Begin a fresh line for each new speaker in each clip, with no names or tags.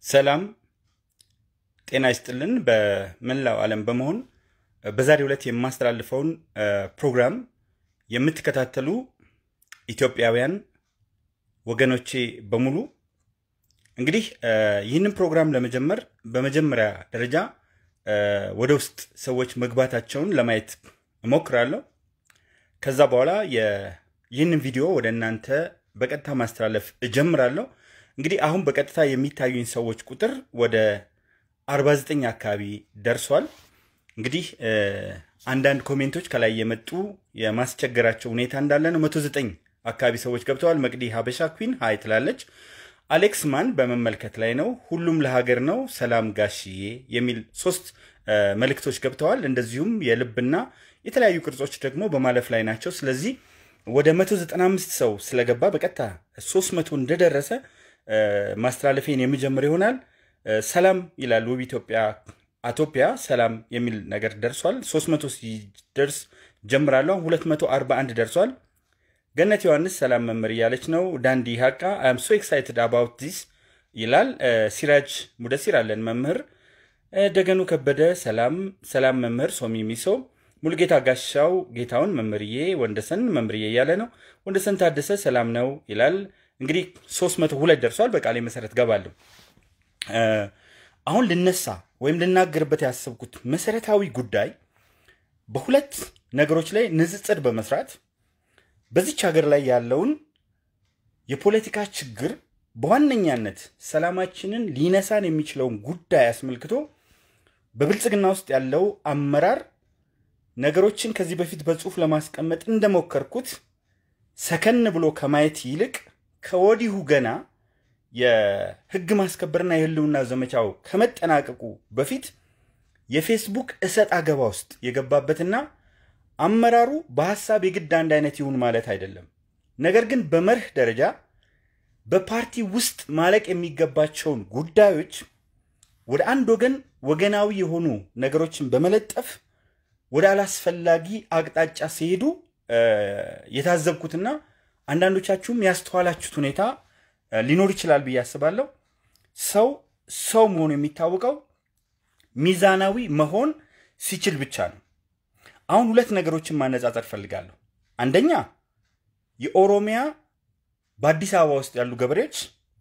ሰላም ጤና ይስጥልን በመላው ዓለም በመሆን በዛሬው ዕለት የማስተላልፈውን ፕሮግራም የምትከታተሉ ኢትዮጵያውያን ወገኖቼ በሙሉ እንግዲህ ይህንን ፕሮግራም ለመጀመር በመጀመሪያ ደረጃ ወደ ውስጥ ሰዎች መግባታቸውን ለማየት እሞክራለሁ። ከዛ በኋላ ይህንን ቪዲዮ ወደ እናንተ በቀጥታ ማስተላለፍ እጀምራለሁ። እንግዲህ አሁን በቀጥታ የሚታዩኝ ሰዎች ቁጥር ወደ 49 አካባቢ ደርሷል። እንግዲህ አንዳንድ ኮሜንቶች ከላይ የመጡ የማስቸገራቸው ሁኔታ እንዳለ ነው። 109 አካባቢ ሰዎች ገብተዋል። መቅዲ ሀበሻ ኩዊን ሃይ ትላለች። አሌክስ ማን በመመልከት ላይ ነው። ሁሉም ለሀገር ነው ሰላም ጋሽዬ የሚል 3 መልእክቶች ገብተዋል። እንደዚሁም የልብና የተለያዩ ቅርጾች ደግሞ በማለፍ ላይ ናቸው። ስለዚህ ወደ 195 ሰው ስለገባ በቀጥታ 300 እንደደረሰ ማስተላለፌን የሚጀምር ይሆናል። ሰላም ይላል ውብ ኢትዮጵያ ሰላም የሚል ነገር ደርሷል። 300 ሲደርስ ጀምራለሁ። 241 ደርሷል። ገነት ዮሐንስ ሰላም መምህር እያለች ነው። ዳንዲ ሀቃ I am so excited about this ይላል። ሲራጅ ሙደሲር አለን መምህር። ደገኑ ከበደ ሰላም መምህር ሶሚ ሚሶ ሙልጌታ ጋሻው ጌታውን መምህርዬ ወንደሰን መምህርዬ እያለ ነው። ወንደሰን ታደሰ ሰላም ነው ይላል። እንግዲህ 302 ደርሷል። በቃሌ መሰረት ገባለሁ። አሁን ልነሳ ወይም ልናገርበት ያሰብኩት መሰረታዊ ጉዳይ በሁለት ነገሮች ላይ ንጽጽር በመስራት በዚች ሀገር ላይ ያለውን የፖለቲካ ችግር በዋነኛነት ሰላማችንን ሊነሳን የሚችለውን ጉዳይ አስመልክቶ በብልጽግና ውስጥ ያለው አመራር ነገሮችን ከዚህ በፊት በጽሁፍ ለማስቀመጥ እንደሞከርኩት ሰከን ብሎ ከማየት ይልቅ ከወዲሁ ገና የህግ ማስከበርና የህልውና ዘመቻው ከመጠናቀቁ በፊት የፌስቡክ እሰጥ አገባ ውስጥ የገባበትና አመራሩ በሐሳብ የግድ አንድ አይነት ይሁን ማለት አይደለም። ነገር ግን በመርህ ደረጃ በፓርቲ ውስጥ ማለቅ የሚገባቸውን ጉዳዮች ወደ አንድ ወገናዊ የሆኑ ነገሮችን በመለጠፍ ወደ አላስፈላጊ አቅጣጫ ሲሄዱ የታዘብኩትና አንዳንዶቻችሁም ያስተዋላችሁት ሁኔታ ሊኖር ይችላል ብዬ አስባለሁ። ሰው መሆኑ የሚታወቀው ሚዛናዊ መሆን ሲችል ብቻ ነው። አሁን ሁለት ነገሮችን ማነጻጸር ፈልጋለሁ። አንደኛ የኦሮሚያ በአዲስ አበባ ውስጥ ያሉ ገበሬዎች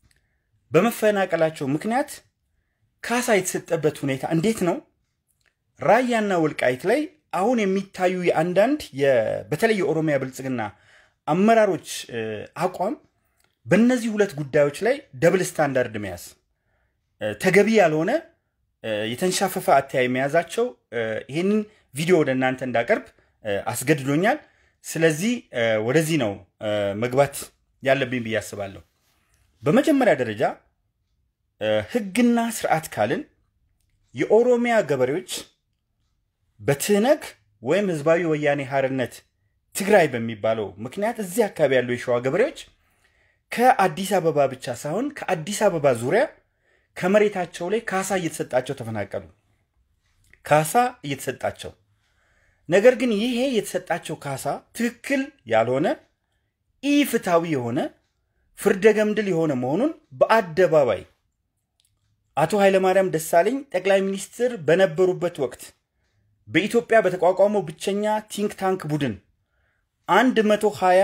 በመፈናቀላቸው ምክንያት ካሳ የተሰጠበት ሁኔታ እንዴት ነው? ራያና ወልቃይት ላይ አሁን የሚታዩ የአንዳንድ በተለይ የኦሮሚያ ብልጽግና አመራሮች አቋም በእነዚህ ሁለት ጉዳዮች ላይ ደብል ስታንዳርድ መያዝ ተገቢ ያልሆነ የተንሻፈፈ አተያይ መያዛቸው ይሄንን ቪዲዮ ወደ እናንተ እንዳቀርብ አስገድዶኛል። ስለዚህ ወደዚህ ነው መግባት ያለብኝ ብዬ አስባለሁ። በመጀመሪያ ደረጃ ህግና ስርዓት ካልን የኦሮሚያ ገበሬዎች በትነግ ወይም ህዝባዊ ወያኔ ሓርነት ትግራይ በሚባለው ምክንያት እዚህ አካባቢ ያሉ የሸዋ ገበሬዎች ከአዲስ አበባ ብቻ ሳይሆን ከአዲስ አበባ ዙሪያ ከመሬታቸው ላይ ካሳ እየተሰጣቸው ተፈናቀሉ። ካሳ እየተሰጣቸው ነገር ግን ይሄ የተሰጣቸው ካሳ ትክክል ያልሆነ ኢፍታዊ የሆነ ፍርደገምድል የሆነ መሆኑን በአደባባይ አቶ ኃይለማርያም ደሳለኝ ጠቅላይ ሚኒስትር በነበሩበት ወቅት በኢትዮጵያ በተቋቋመው ብቸኛ ቲንክ ታንክ ቡድን 120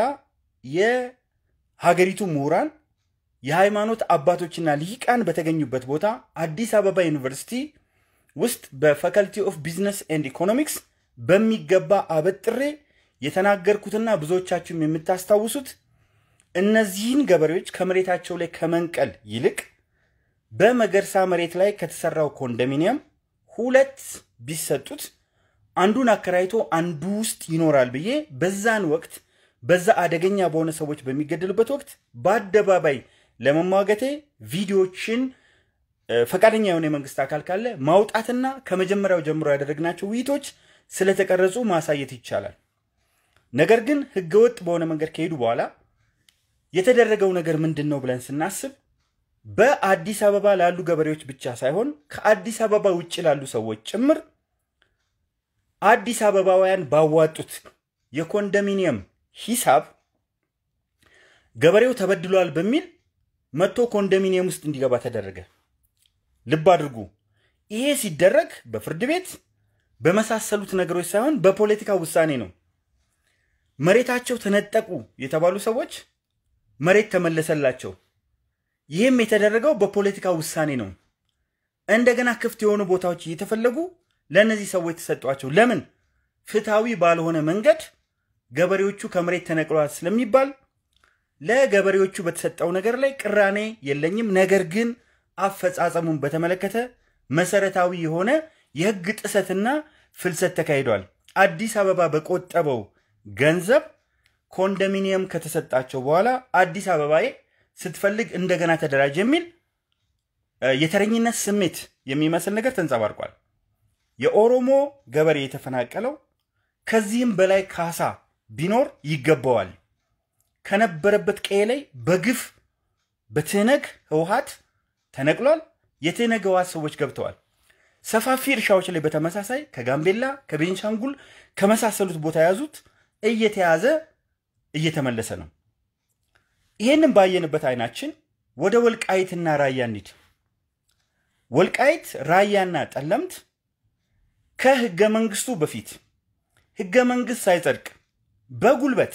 የሀገሪቱ ምሁራን የሃይማኖት አባቶችና ሊቃን በተገኙበት ቦታ አዲስ አበባ ዩኒቨርሲቲ ውስጥ በፋካልቲ ኦፍ ቢዝነስ ኤንድ ኢኮኖሚክስ በሚገባ አበጥሬ የተናገርኩትና ብዙዎቻችሁም የምታስታውሱት እነዚህን ገበሬዎች ከመሬታቸው ላይ ከመንቀል ይልቅ በመገርሳ መሬት ላይ ከተሰራው ኮንዶሚኒየም 2 ቢሰጡት አንዱን አከራይቶ አንዱ ውስጥ ይኖራል ብዬ በዛን ወቅት በዛ አደገኛ በሆነ ሰዎች በሚገደሉበት ወቅት በአደባባይ ለመሟገቴ ቪዲዮችን ፈቃደኛ የሆነ የመንግስት አካል ካለ ማውጣትና ከመጀመሪያው ጀምሮ ያደረግናቸው ውይይቶች ስለተቀረጹ ማሳየት ይቻላል። ነገር ግን ህገወጥ በሆነ መንገድ ከሄዱ በኋላ የተደረገው ነገር ምንድነው ብለን ስናስብ በአዲስ አበባ ላሉ ገበሬዎች ብቻ ሳይሆን ከአዲስ አበባ ውጭ ላሉ ሰዎች ጭምር አዲስ አበባውያን ባዋጡት የኮንዶሚኒየም ሂሳብ ገበሬው ተበድሏል በሚል መጥቶ ኮንዶሚኒየም ውስጥ እንዲገባ ተደረገ። ልብ አድርጉ። ይሄ ሲደረግ በፍርድ ቤት በመሳሰሉት ነገሮች ሳይሆን በፖለቲካ ውሳኔ ነው። መሬታቸው ተነጠቁ የተባሉ ሰዎች መሬት ተመለሰላቸው። ይህም የተደረገው በፖለቲካ ውሳኔ ነው። እንደገና ክፍት የሆኑ ቦታዎች እየተፈለጉ ለነዚህ ሰዎች ተሰጧቸው። ለምን? ፍትሃዊ ባልሆነ መንገድ ገበሬዎቹ ከመሬት ተነቅለዋል ስለሚባል ለገበሬዎቹ በተሰጠው ነገር ላይ ቅራኔ የለኝም። ነገር ግን አፈጻጸሙን በተመለከተ መሰረታዊ የሆነ የህግ ጥሰትና ፍልሰት ተካሂዷል። አዲስ አበባ በቆጠበው ገንዘብ ኮንዶሚኒየም ከተሰጣቸው በኋላ አዲስ አበባዬ ስትፈልግ እንደገና ተደራጅ የሚል የተረኝነት ስሜት የሚመስል ነገር ተንጸባርቋል። የኦሮሞ ገበሬ የተፈናቀለው ከዚህም በላይ ካሳ ቢኖር ይገባዋል። ከነበረበት ቀዬ ላይ በግፍ በትነግ ህወሓት ተነቅሏል። የትነግ ህወሓት ሰዎች ገብተዋል። ሰፋፊ እርሻዎች ላይ በተመሳሳይ ከጋምቤላ ከቤንሻንጉል ከመሳሰሉት ቦታ ያዙት እየተያዘ እየተመለሰ ነው። ይሄንን ባየንበት አይናችን ወደ ወልቃይትና ራያ እንሂድ። ወልቃይት ራያና ጠለምት ከህገ መንግስቱ በፊት ህገ መንግስት ሳይጸድቅ በጉልበት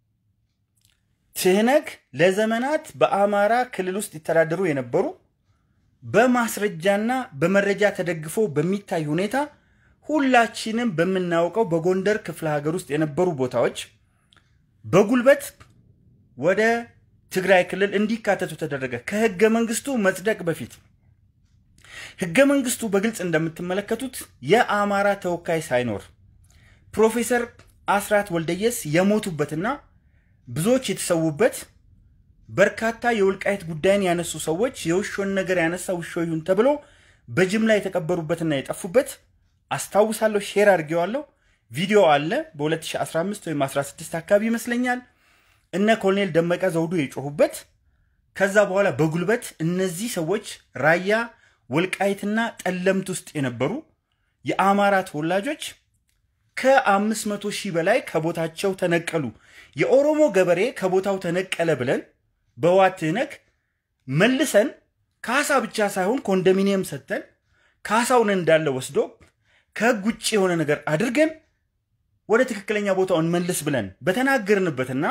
ትህነግ ለዘመናት በአማራ ክልል ውስጥ ይተዳደሩ የነበሩ በማስረጃና በመረጃ ተደግፎ በሚታይ ሁኔታ ሁላችንም በመናውቀው በጎንደር ክፍለ ሀገር ውስጥ የነበሩ ቦታዎች በጉልበት ወደ ትግራይ ክልል እንዲካተቱ ተደረገ። ከህገ መንግስቱ መጽደቅ በፊት ህገ መንግስቱ በግልጽ እንደምትመለከቱት የአማራ ተወካይ ሳይኖር ፕሮፌሰር አስራት ወልደየስ የሞቱበትና ብዙዎች የተሰዉበት በርካታ የወልቃይት ጉዳይን ያነሱ ሰዎች የውሾን ነገር ያነሳ ውሾ ይሁን ተብሎ በጅምላ የተቀበሩበትና የጠፉበት አስታውሳለሁ። ሼር አድርጌዋለሁ። ቪዲዮ አለ። በ2015 ወይም 16 አካባቢ ይመስለኛል እነ ኮሎኔል ደመቀ ዘውዱ የጮሁበት። ከዛ በኋላ በጉልበት እነዚህ ሰዎች ራያ ወልቃይትና ጠለምት ውስጥ የነበሩ የአማራ ተወላጆች ከ500,000 በላይ ከቦታቸው ተነቀሉ። የኦሮሞ ገበሬ ከቦታው ተነቀለ ብለን በህወሓት ትህነግ መልሰን ካሳ ብቻ ሳይሆን ኮንዶሚኒየም ሰጥተን ካሳውን እንዳለ ወስዶ ከህግ ውጭ የሆነ ነገር አድርገን ወደ ትክክለኛ ቦታው እንመልስ ብለን በተናገርንበትና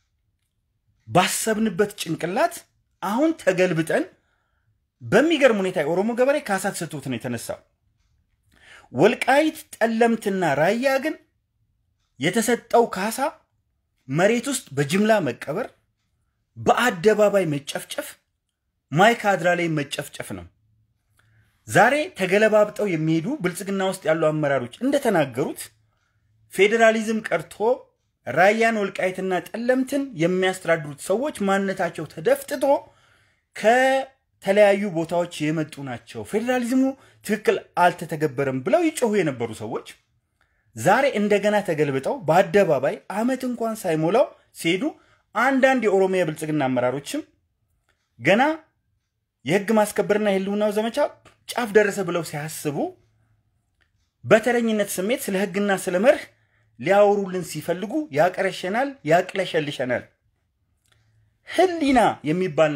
ባሰብንበት ጭንቅላት አሁን ተገልብጠን በሚገርም ሁኔታ የኦሮሞ ገበሬ ካሳ ተሰጥቶት ነው የተነሳው። ወልቃይት ጠለምትና ራያ ግን የተሰጠው ካሳ መሬት ውስጥ በጅምላ መቀበር፣ በአደባባይ መጨፍጨፍ፣ ማይካድራ ላይ መጨፍጨፍ ነው። ዛሬ ተገለባብጠው የሚሄዱ ብልጽግና ውስጥ ያሉ አመራሮች እንደተናገሩት ፌዴራሊዝም ቀርቶ ራያን ወልቃይትና ጠለምትን የሚያስተዳድሩት ሰዎች ማንነታቸው ተደፍጥጦ ከተለያዩ ቦታዎች የመጡ ናቸው፣ ፌዴራሊዝሙ ትክክል አልተተገበረም ብለው ይጮሁ የነበሩ ሰዎች ዛሬ እንደገና ተገልብጠው በአደባባይ አመት እንኳን ሳይሞላው ሲሄዱ አንዳንድ የኦሮሚያ ብልጽግና አመራሮችም ገና የህግ ማስከበርና የህልውናው ዘመቻ ጫፍ ደረሰ ብለው ሲያስቡ በተረኝነት ስሜት ስለ ህግና ስለ መርህ ሊያወሩልን ሲፈልጉ ያቀረሸናል፣ ያቅለሸልሸናል። ህሊና የሚባል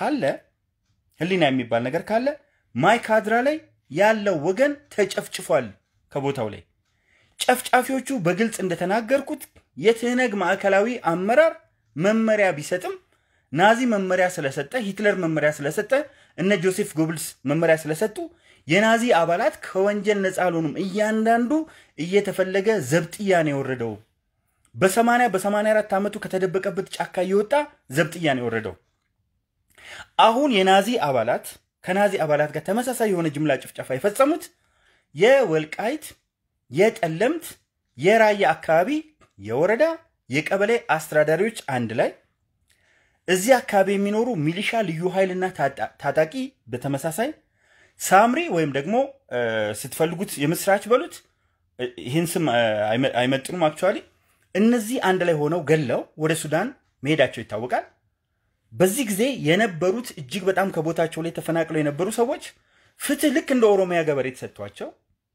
ነገር ካለ ማይካድራ ላይ ያለው ወገን ተጨፍጭፏል። ከቦታው ላይ ጨፍጫፊዎቹ በግልጽ እንደተናገርኩት የትህነግ ማዕከላዊ አመራር መመሪያ ቢሰጥም ናዚ መመሪያ ስለሰጠ ሂትለር መመሪያ ስለሰጠ እነ ጆሴፍ ጎብልስ መመሪያ ስለሰጡ የናዚ አባላት ከወንጀል ነፃ አልሆኑም። እያንዳንዱ እየተፈለገ ዘብጥያ ነው የወረደው። በ84 ዓመቱ ከተደበቀበት ጫካ እየወጣ ዘብጥያ ነው የወረደው። አሁን የናዚ አባላት ከናዚ አባላት ጋር ተመሳሳይ የሆነ ጅምላ ጭፍጨፋ የፈጸሙት የወልቃይት የጠለምት የራያ አካባቢ የወረዳ የቀበሌ አስተዳዳሪዎች አንድ ላይ እዚህ አካባቢ የሚኖሩ ሚሊሻ ልዩ ኃይልና ታጣቂ በተመሳሳይ ሳምሪ ወይም ደግሞ ስትፈልጉት የምስራች በሉት ይህን ስም አይመጥኑም። አክቹአሊ እነዚህ አንድ ላይ ሆነው ገለው ወደ ሱዳን መሄዳቸው ይታወቃል። በዚህ ጊዜ የነበሩት እጅግ በጣም ከቦታቸው ላይ ተፈናቅለው የነበሩ ሰዎች ፍትህ ልክ እንደ ኦሮሚያ ገበሬ ተሰጥቷቸው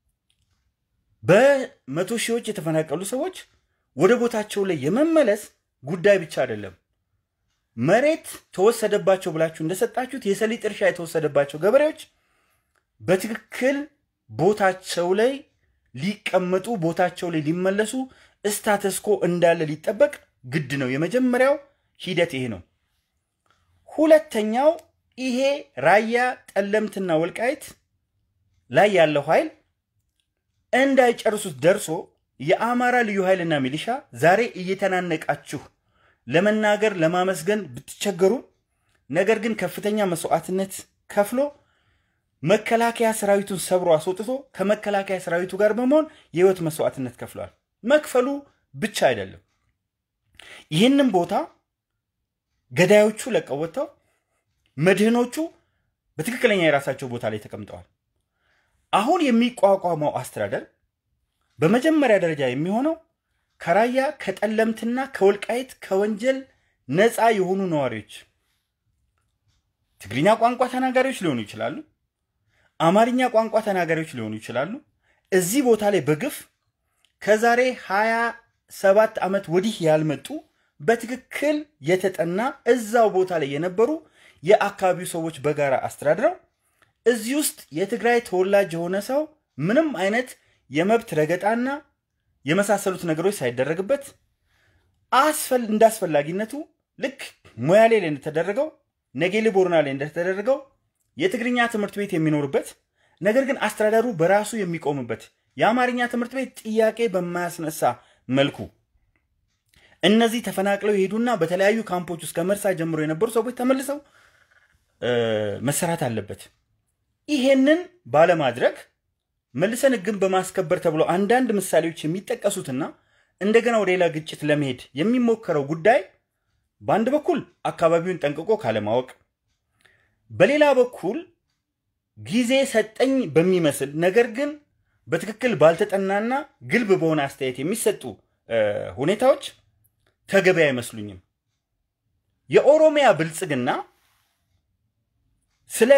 በመቶ ሺዎች የተፈናቀሉ ሰዎች ወደ ቦታቸው ላይ የመመለስ ጉዳይ ብቻ አይደለም። መሬት ተወሰደባቸው ብላችሁ እንደሰጣችሁት የሰሊጥ እርሻ የተወሰደባቸው ገበሬዎች በትክክል ቦታቸው ላይ ሊቀመጡ ቦታቸው ላይ ሊመለሱ ስታተስኮ እንዳለ ሊጠበቅ ግድ ነው። የመጀመሪያው ሂደት ይሄ ነው። ሁለተኛው ይሄ ራያ ጠለምትና ወልቃይት ላይ ያለው ኃይል እንዳይጨርሱት ደርሶ የአማራ ልዩ ኃይልና ሚሊሻ ዛሬ እየተናነቃችሁ ለመናገር ለማመስገን ብትቸገሩ ነገር ግን ከፍተኛ መስዋዕትነት ከፍሎ መከላከያ ሰራዊቱን ሰብሮ አስወጥቶ ከመከላከያ ሰራዊቱ ጋር በመሆን የህይወት መስዋዕትነት ከፍሏል። መክፈሉ ብቻ አይደለም፣ ይህንን ቦታ ገዳዮቹ ለቀው ወጥተው መድህኖቹ በትክክለኛ የራሳቸው ቦታ ላይ ተቀምጠዋል። አሁን የሚቋቋመው አስተዳደር በመጀመሪያ ደረጃ የሚሆነው ከራያ ከጠለምትና ከወልቃይት ከወንጀል ነፃ የሆኑ ነዋሪዎች ትግርኛ ቋንቋ ተናጋሪዎች ሊሆኑ ይችላሉ፣ አማርኛ ቋንቋ ተናጋሪዎች ሊሆኑ ይችላሉ። እዚህ ቦታ ላይ በግፍ ከዛሬ 27 ዓመት ወዲህ ያልመጡ በትክክል የተጠና እዛው ቦታ ላይ የነበሩ የአካባቢው ሰዎች በጋራ አስተዳድረው እዚህ ውስጥ የትግራይ ተወላጅ የሆነ ሰው ምንም አይነት የመብት ረገጣና የመሳሰሉት ነገሮች ሳይደረግበት እንዳስፈላጊነቱ ልክ ሞያሌ ላይ እንደተደረገው ነጌሌ ቦርና ላይ እንደተደረገው የትግርኛ ትምህርት ቤት የሚኖርበት ነገር ግን አስተዳደሩ በራሱ የሚቆምበት የአማርኛ ትምህርት ቤት ጥያቄ በማያስነሳ መልኩ እነዚህ ተፈናቅለው ይሄዱና በተለያዩ ካምፖች ውስጥ ከመርሳ ጀምሮ የነበሩ ሰዎች ተመልሰው መሰራት አለበት። ይሄንን ባለማድረግ መልሰን ግን በማስከበር ተብሎ አንዳንድ ምሳሌዎች የሚጠቀሱትና እንደገና ወደ ሌላ ግጭት ለመሄድ የሚሞከረው ጉዳይ በአንድ በኩል አካባቢውን ጠንቅቆ ካለማወቅ በሌላ በኩል ጊዜ ሰጠኝ በሚመስል ነገር ግን በትክክል ባልተጠናና ግልብ በሆነ አስተያየት የሚሰጡ ሁኔታዎች ተገቢ አይመስሉኝም። የኦሮሚያ ብልጽግና ስለ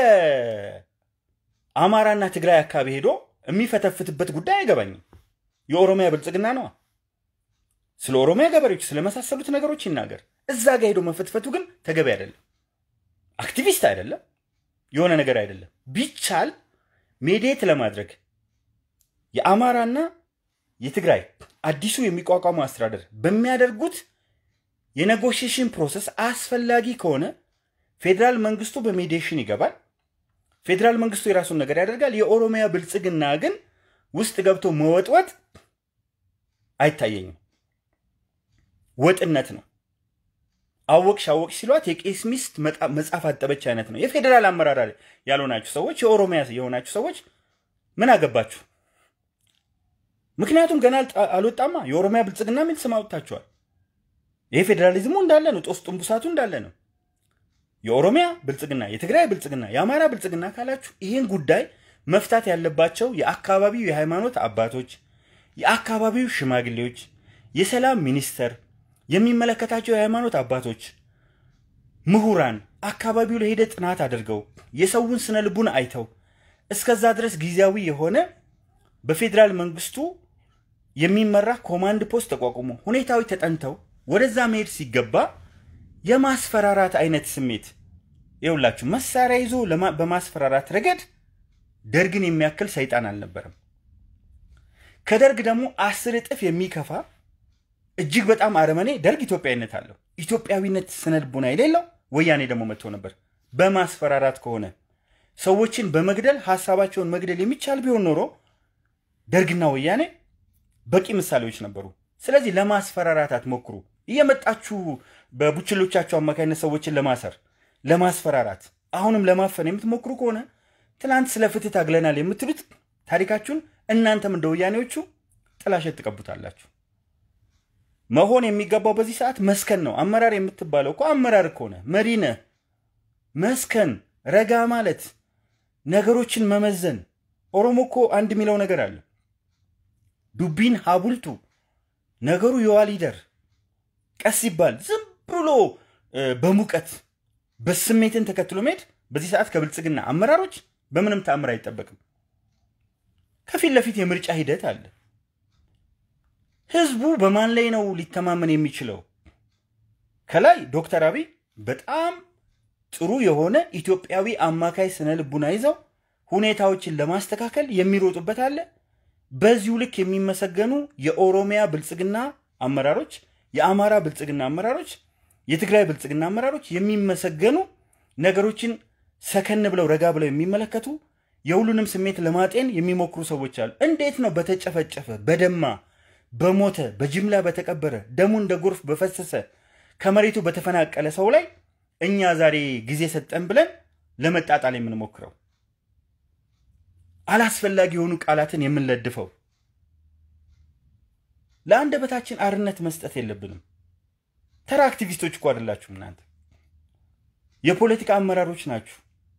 አማራና ትግራይ አካባቢ ሄዶ የሚፈተፍትበት ጉዳይ አይገባኝም። የኦሮሚያ ብልጽግና ነው። ስለ ኦሮሚያ ገበሬዎች ስለመሳሰሉት ነገሮች ይናገር። እዛ ጋር ሄዶ መፈትፈቱ ግን ተገቢ አይደለም። አክቲቪስት አይደለም፣ የሆነ ነገር አይደለም። ቢቻል ሜዲየት ለማድረግ የአማራና የትግራይ አዲሱ የሚቋቋመው አስተዳደር በሚያደርጉት የኔጎሺዬሽን ፕሮሰስ አስፈላጊ ከሆነ ፌደራል መንግስቱ በሜዲዬሽን ይገባል። ፌደራል መንግስቱ የራሱን ነገር ያደርጋል። የኦሮሚያ ብልጽግና ግን ውስጥ ገብቶ መወጥወጥ አይታየኝም። ወጥነት ነው። አወቅሽ ሲሏት የቄስ ሚስት መጻፍ አጠበች አይነት ነው። የፌደራል አመራር ያልሆናችሁ ሰዎች የኦሮሚያ የሆናችሁ ሰዎች ምን አገባችሁ? ምክንያቱም ገና አልወጣማ። የኦሮሚያ ብልጽግና ምን ስም አውጥታችኋል? ይሄ ፌደራሊዝሙ እንዳለ ነው። ጦስ ጥንቡሳቱ እንዳለ ነው። የኦሮሚያ ብልጽግና፣ የትግራይ ብልጽግና፣ የአማራ ብልጽግና ካላችሁ ይሄን ጉዳይ መፍታት ያለባቸው የአካባቢው የሃይማኖት አባቶች፣ የአካባቢው ሽማግሌዎች፣ የሰላም ሚኒስተር፣ የሚመለከታቸው የሃይማኖት አባቶች፣ ምሁራን አካባቢው ላይ ሄደ ጥናት አድርገው የሰውን ስነ ልቡን አይተው እስከዛ ድረስ ጊዜያዊ የሆነ በፌደራል መንግስቱ የሚመራ ኮማንድ ፖስት ተቋቁሞ ሁኔታዎች ተጠንተው ወደዛ መሄድ ሲገባ የማስፈራራት አይነት ስሜት ይውላችሁ መሳሪያ ይዞ በማስፈራራት ረገድ ደርግን የሚያክል ሰይጣን አልነበረም። ከደርግ ደግሞ 10 እጥፍ የሚከፋ እጅግ በጣም አረመኔ ደርግ ኢትዮጵያዊነት አለው። ኢትዮጵያዊነት ስነልቡና የሌለው ወያኔ ደግሞ መጥቶ ነበር። በማስፈራራት ከሆነ ሰዎችን በመግደል ሐሳባቸውን መግደል የሚቻል ቢሆን ኖሮ ደርግና ወያኔ በቂ ምሳሌዎች ነበሩ። ስለዚህ ለማስፈራራት አትሞክሩ። እየመጣችሁ በቡችሎቻችሁ አማካይነት ሰዎችን ለማስፈራራት አሁንም ለማፈን የምትሞክሩ ከሆነ ትላንት ስለ ፍትህ ታግለናል የምትሉት ታሪካችሁን እናንተም እንደ ወያኔዎቹ ጥላሸት ትቀቡታላችሁ። መሆን የሚገባው በዚህ ሰዓት መስከን ነው። አመራር የምትባለው እኮ አመራር ከሆነ መሪነ መስከን ረጋ ማለት ነገሮችን መመዘን። ኦሮሞ እኮ አንድ ሚለው ነገር አለ። ዱቢን ሀቡልቱ ነገሩ የዋሊደር ቀስ ይባል ዝም ብሎ በሙቀት በስሜትን ተከትሎ መሄድ በዚህ ሰዓት ከብልጽግና አመራሮች በምንም ተአምር አይጠበቅም። ከፊት ለፊት የምርጫ ሂደት አለ። ህዝቡ በማን ላይ ነው ሊተማመን የሚችለው? ከላይ ዶክተር አብይ በጣም ጥሩ የሆነ ኢትዮጵያዊ አማካይ ስነ ልቡና ይዘው ሁኔታዎችን ለማስተካከል የሚሮጡበት አለ። በዚሁ ልክ የሚመሰገኑ የኦሮሚያ ብልጽግና አመራሮች፣ የአማራ ብልጽግና አመራሮች፣ የትግራይ ብልጽግና አመራሮች የሚመሰገኑ ነገሮችን ሰከን ብለው ረጋ ብለው የሚመለከቱ የሁሉንም ስሜት ለማጤን የሚሞክሩ ሰዎች አሉ። እንዴት ነው በተጨፈጨፈ በደማ በሞተ በጅምላ በተቀበረ ደሙ እንደ ጎርፍ በፈሰሰ ከመሬቱ በተፈናቀለ ሰው ላይ እኛ ዛሬ ጊዜ ሰጠን ብለን ለመጣጣል የምንሞክረው? አላስፈላጊ የሆኑ ቃላትን የምንለድፈው? ለአንደበታችን አርነት መስጠት የለብንም። ተራ አክቲቪስቶች እኮ አይደላችሁም እናንተ፣ የፖለቲካ አመራሮች ናችሁ።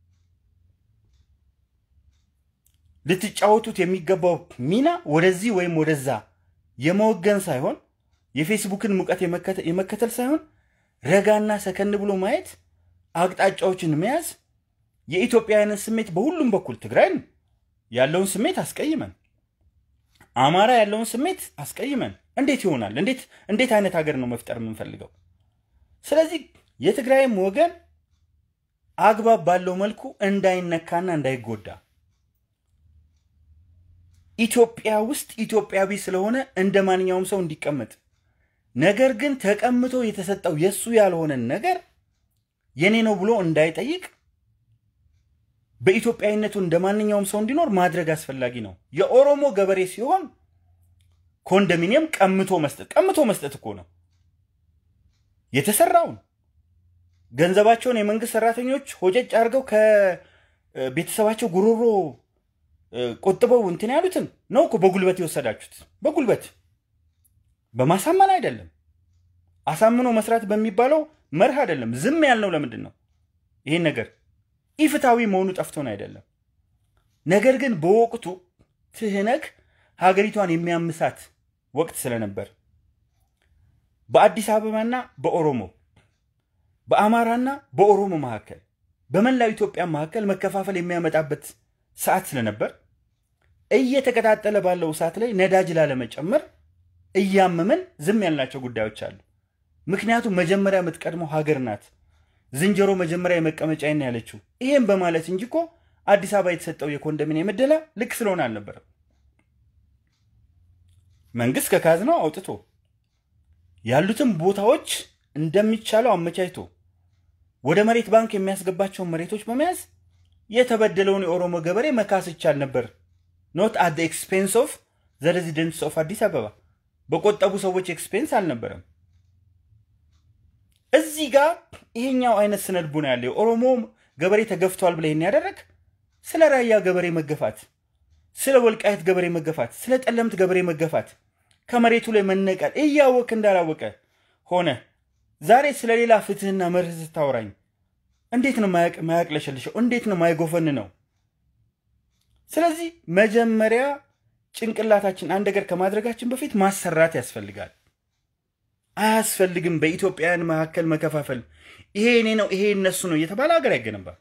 ልትጫወቱት የሚገባው ሚና ወደዚህ ወይም ወደዛ የመወገን ሳይሆን የፌስቡክን ሙቀት የመከተል ሳይሆን ረጋና ሰከን ብሎ ማየት፣ አቅጣጫዎችን መያዝ፣ የኢትዮጵያውያን ስሜት በሁሉም በኩል ትግራይ ያለውን ስሜት አስቀይመን አማራ ያለውን ስሜት አስቀይመን እንዴት ይሆናል? እንዴት አይነት ሀገር ነው መፍጠር የምንፈልገው? ስለዚህ የትግራይም ወገን አግባብ ባለው መልኩ እንዳይነካና እንዳይጎዳ ኢትዮጵያ ውስጥ ኢትዮጵያዊ ስለሆነ እንደማንኛውም ሰው እንዲቀመጥ፣ ነገር ግን ተቀምጦ የተሰጠው የሱ ያልሆነ ነገር የኔ ነው ብሎ እንዳይጠይቅ በኢትዮጵያዊነቱ እንደማንኛውም ሰው እንዲኖር ማድረግ አስፈላጊ ነው። የኦሮሞ ገበሬ ሲሆን ኮንዶሚኒየም ቀምቶ መስጠት እኮ ነው የተሰራው። ገንዘባቸውን የመንግስት ሰራተኞች ሆጨጭ አድርገው ከቤተሰባቸው ጉሮሮ ቆጥበው እንትን ያሉትን ነው እኮ በጉልበት የወሰዳችሁት። በጉልበት በማሳመን አይደለም። አሳምኖ መስራት በሚባለው መርህ አይደለም። ዝም ያልነው ለምንድን ነው? ይሄን ነገር ኢፍታዊ መሆኑ ጠፍቶን አይደለም። ነገር ግን በወቅቱ ትህነግ ሀገሪቷን የሚያምሳት ወቅት ስለነበር በአዲስ አበባና በኦሮሞ በአማራና በኦሮሞ መካከል በመላው ኢትዮጵያ መካከል መከፋፈል የሚያመጣበት ሰዓት ስለነበር እየተቀጣጠለ ባለው ሰዓት ላይ ነዳጅ ላለመጨመር እያመመን ዝም ያልናቸው ጉዳዮች አሉ። ምክንያቱም መጀመሪያ የምትቀድመው ሀገር ናት። ዝንጀሮ መጀመሪያ የመቀመጫዬን ያለችው ይሄን በማለት እንጂ እኮ አዲስ አበባ የተሰጠው የኮንዶሚኒየም ዕድል ልክ ስለሆነ አልነበረም። መንግስት ከካዝናው አውጥቶ ያሉትን ቦታዎች እንደሚቻለው አመቻችቶ ወደ መሬት ባንክ የሚያስገባቸውን መሬቶች በመያዝ የተበደለውን የኦሮሞ ገበሬ መካስ ይቻል ነበር። not at the expense of the residents of አዲስ አበባ። በቆጠቡ ሰዎች ኤክስፔንስ አልነበረም። እዚህ ጋር ይሄኛው አይነት ስነልቡና ያለው ኦሮሞ ገበሬ ተገፍቷል ብለህ ያደረክ ስለ ራያ ገበሬ መገፋት፣ ስለ ወልቃይት ገበሬ መገፋት፣ ስለ ጠለምት ገበሬ መገፋት፣ ከመሬቱ ላይ መነቀል እያወቅ እንዳላወቀ ሆነ ዛሬ ስለ ሌላ ፍትህና መርህ ስታወራኝ እንዴት ነው ማያቅለሽልሽው? እንዴት ነው ማይጎፈን ነው? ስለዚህ መጀመሪያ ጭንቅላታችን አንድ ነገር ከማድረጋችን በፊት ማሰራት ያስፈልጋል። አያስፈልግም በኢትዮጵያውያን መካከል መከፋፈል። ይሄ እኔ ነው ይሄ እነሱ ነው እየተባለ ሀገር አይገነባም።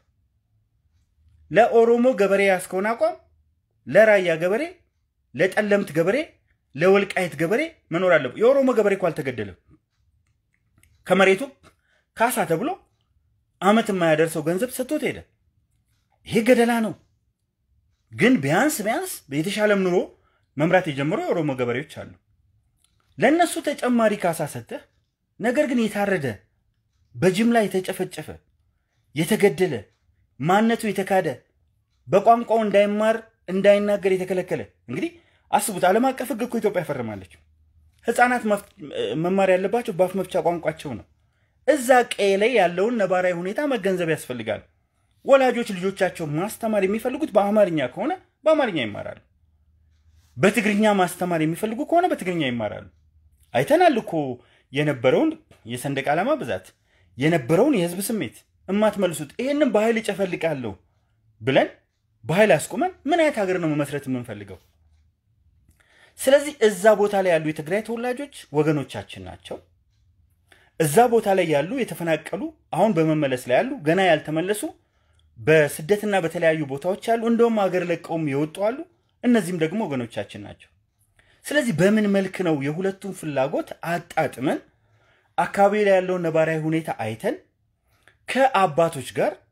ለኦሮሞ ገበሬ ያስከውን አቋም ለራያ ገበሬ፣ ለጠለምት ገበሬ፣ ለወልቃይት ገበሬ መኖር አለበት። የኦሮሞ ገበሬ እኮ አልተገደለም። ከመሬቱ ካሳ ተብሎ አመት የማያደርሰው ገንዘብ ሰጥቶት ሄደ። ይሄ ገደላ ነው። ግን ቢያንስ በተሻለም ኑሮ መምራት የጀመሩ የኦሮሞ ገበሬዎች አሉ። ለነሱ ተጨማሪ ካሳ ሰጥተህ ነገር ግን የታረደ በጅምላ የተጨፈጨፈ የተገደለ ማንነቱ የተካደ በቋንቋው እንዳይማር እንዳይናገር የተከለከለ እንግዲህ አስቡት። ዓለም አቀፍ ሕግ እኮ ኢትዮጵያ ፈርማለች። ህፃናት መማር ያለባቸው በአፍ መፍቻ ቋንቋቸው ነው። እዛ ቀይ ላይ ያለውን ነባራዊ ሁኔታ መገንዘብ ያስፈልጋል። ወላጆች ልጆቻቸው ማስተማር የሚፈልጉት በአማርኛ ከሆነ በአማርኛ ይማራሉ። በትግርኛ ማስተማር የሚፈልጉ ከሆነ በትግርኛ ይማራሉ። አይተናል እኮ የነበረውን የሰንደቅ ዓላማ ብዛት የነበረውን የህዝብ ስሜት እማትመልሱት ይሄንን በኃይል ይጨፈልቃለሁ ብለን በኃይል አስቆመን ምን አይነት ሀገር ነው መመስረት የምንፈልገው? ስለዚህ እዛ ቦታ ላይ ያሉ የትግራይ ተወላጆች ወገኖቻችን ናቸው። እዛ ቦታ ላይ ያሉ የተፈናቀሉ አሁን በመመለስ ላይ ያሉ ገና ያልተመለሱ በስደትና በተለያዩ ቦታዎች ያሉ እንደውም ሀገር ለቀውም ይወጡ አሉ። እነዚህም ደግሞ ወገኖቻችን ናቸው። ስለዚህ በምን መልክ ነው የሁለቱን ፍላጎት አጣጥመን አካባቢ ላይ ያለው ነባራዊ ሁኔታ አይተን ከአባቶች ጋር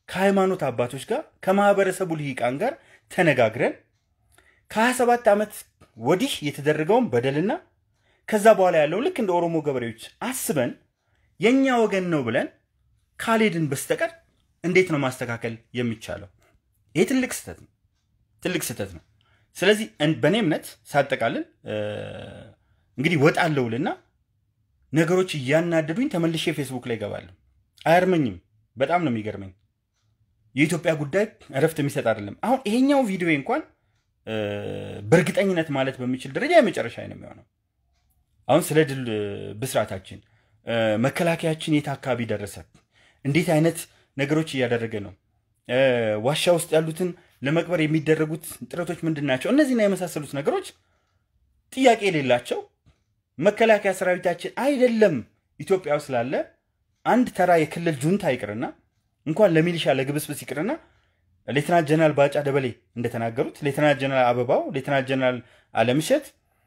ከሃይማኖት አባቶች ጋር ከማህበረሰቡ ልሂቃን ጋር ተነጋግረን ከ27 ዓመት ወዲህ የተደረገውን በደልና ከዛ በኋላ ያለው ልክ እንደ ኦሮሞ ገበሬዎች አስበን የኛ ወገን ነው ብለን ካልሄድን በስተቀር እንዴት ነው ማስተካከል የሚቻለው? ይሄ ትልቅ ስህተት ነው። ስለዚህ በእኔ እምነት ሳጠቃልል እንግዲህ ወጣለውልና ነገሮች እያናደዱኝ ተመልሼ ፌስቡክ ላይ ገባለሁ። አያርመኝም። በጣም ነው የሚገርመኝ። የኢትዮጵያ ጉዳይ እረፍት የሚሰጥ አይደለም። አሁን ይሄኛው ቪዲዮ እንኳን በእርግጠኝነት ማለት በሚችል ደረጃ የመጨረሻ ነው የሚሆነው። አሁን ስለ ድል ብስራታችን መከላከያችን የት አካባቢ ደረሰ፣ እንዴት አይነት ነገሮች እያደረገ ነው፣ ዋሻ ውስጥ ያሉትን ለመቅበር የሚደረጉት ጥረቶች ምንድናቸው፣ እነዚህና የመሳሰሉት ነገሮች ጥያቄ የሌላቸው መከላከያ ሰራዊታችን አይደለም ኢትዮጵያ ውስጥ ስላለ አንድ ተራ የክልል ጁንታ ይቅርና እንኳን ለሚሊሻ ለግብስብስ ይቅርና ሌተናንት ጀነራል ባጫ ደበሌ እንደተናገሩት ሌተናንት ጀነራል አበባው፣ ሌተናንት ጀነራል አለምሸት፣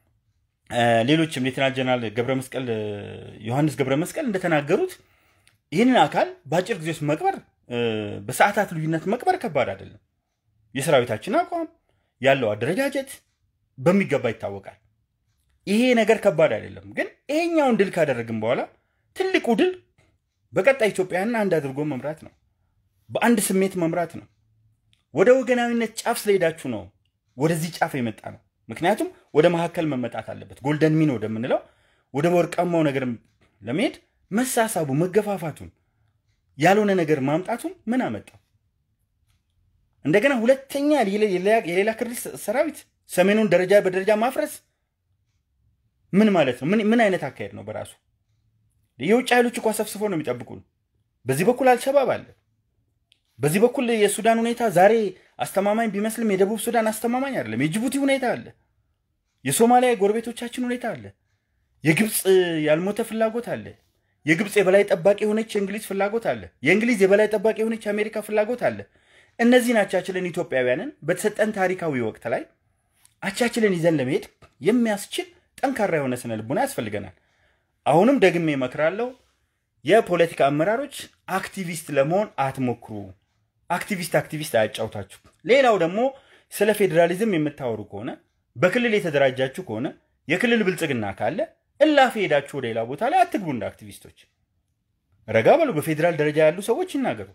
ሌሎችም ሌተናንት ጀነራል ገብረመስቀል ዮሐንስ ገብረመስቀል እንደተናገሩት ይህንን አካል በአጭር ጊዜ ውስጥ መቅበር በሰዓታት ልዩነት መቅበር ከባድ አይደለም። የሰራዊታችን አቋም ያለው አደረጃጀት በሚገባ ይታወቃል። ይሄ ነገር ከባድ አይደለም። ግን ይሄኛውን ድል ካደረግን በኋላ ትልቁ ድል በቀጣይ ኢትዮጵያን አንድ አድርጎ መምራት ነው። በአንድ ስሜት መምራት ነው። ወደ ወገናዊነት ጫፍ ስለሄዳችሁ ነው ወደዚህ ጫፍ የመጣ ነው። ምክንያቱም ወደ መሐከል መመጣት አለበት። ጎልደን ሚን ወደምንለው ወደ ወርቃማው ነገር ለመሄድ መሳሳቡ መገፋፋቱን ያልሆነ ነገር ማምጣቱን ምን አመጣው? እንደገና ሁለተኛ የሌላ ክልል ሰራዊት ሰሜኑን ደረጃ በደረጃ ማፍረስ ምን ማለት ነው? ምን አይነት አካሄድ ነው? በራሱ የውጭ ኃይሎች እኮ አሰፍስፎ ነው የሚጠብቁን። በዚህ በኩል አልሸባብ አለ። በዚህ በኩል የሱዳን ሁኔታ ዛሬ አስተማማኝ ቢመስልም የደቡብ ሱዳን አስተማማኝ አይደለም። የጅቡቲ ሁኔታ አለ። የሶማሊያ ጎረቤቶቻችን ሁኔታ አለ። የግብጽ ያልሞተ ፍላጎት አለ። የግብጽ የበላይ ጠባቂ የሆነች የእንግሊዝ ፍላጎት አለ። የእንግሊዝ የበላይ ጠባቂ የሆነች የአሜሪካ ፍላጎት አለ። እነዚህን አቻችለን ኢትዮጵያውያንን በተሰጠን ታሪካዊ ወቅት ላይ አቻችለን ይዘን ለመሄድ የሚያስችል ጠንካራ የሆነ ስነ ልቦና ያስፈልገናል። አሁንም ደግሜ እመክራለሁ፣ የፖለቲካ አመራሮች አክቲቪስት ለመሆን አትሞክሩ። አክቲቪስት አያጫውታችሁ። ሌላው ደግሞ ስለ ፌዴራሊዝም የምታወሩ ከሆነ በክልል የተደራጃችሁ ከሆነ የክልል ብልጽግና ካለ እላፊ ሄዳችሁ ወደ ሌላ ቦታ ላይ አትግቡ። እንደ አክቲቪስቶች ረጋ በሉ። በፌዴራል ደረጃ ያሉ ሰዎች ይናገሩ።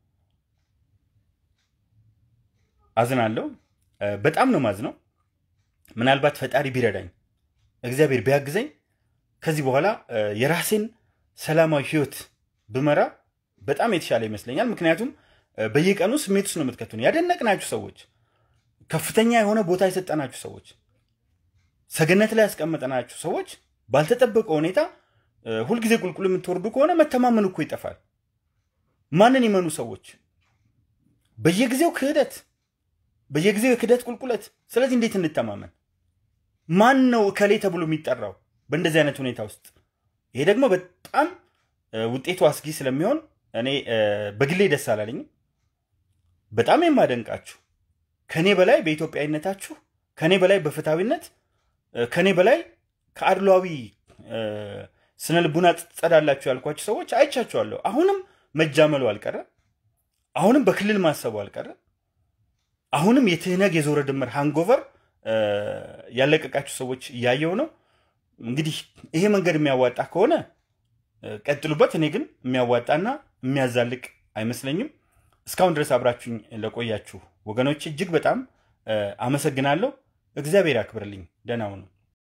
አዝናለሁ። በጣም ነው ማዝነው። ምናልባት ፈጣሪ ቢረዳኝ እግዚአብሔር ቢያግዘኝ ከዚህ በኋላ የራሴን ሰላማዊ ህይወት ብመራ በጣም የተሻለ ይመስለኛል። ምክንያቱም በየቀኑ ስሜት ውስጥ ነው የምትከቱን። ያደነቅናችሁ ሰዎች፣ ከፍተኛ የሆነ ቦታ የሰጠናችሁ ሰዎች፣ ሰገነት ላይ ያስቀመጠናችሁ ሰዎች ባልተጠበቀ ሁኔታ ሁልጊዜ ቁልቁል የምትወርዱ ከሆነ መተማመን እኮ ይጠፋል። ማንን ይመኑ ሰዎች? በየጊዜው ክህደት፣ በየጊዜው የክህደት ቁልቁለት። ስለዚህ እንዴት እንተማመን? ማን ነው ከሌ ተብሎ የሚጠራው በእንደዚህ አይነት ሁኔታ ውስጥ? ይሄ ደግሞ በጣም ውጤቱ አስጊ ስለሚሆን እኔ በግሌ ደስ አላለኝም። በጣም የማደንቃችሁ ከኔ በላይ በኢትዮጵያዊነታችሁ፣ ከኔ በላይ በፍትሃዊነት፣ ከኔ በላይ ከአድሏዊ ስነ ልቡና ጸዳላችሁ ያልኳችሁ ሰዎች አይቻችኋለሁ። አሁንም መጃመሉ አልቀረ፣ አሁንም በክልል ማሰቡ አልቀረ፣ አሁንም የትህነግ የዞረ ድምር ሃንጎቨር ያለቀቃችሁ ሰዎች እያየው ነው። እንግዲህ ይሄ መንገድ የሚያዋጣ ከሆነ ቀጥሉበት። እኔ ግን የሚያዋጣና የሚያዛልቅ አይመስለኝም። እስካሁን ድረስ አብራችሁኝ ለቆያችሁ ወገኖች እጅግ በጣም አመሰግናለሁ። እግዚአብሔር ያክብርልኝ። ደህና ሁኑ።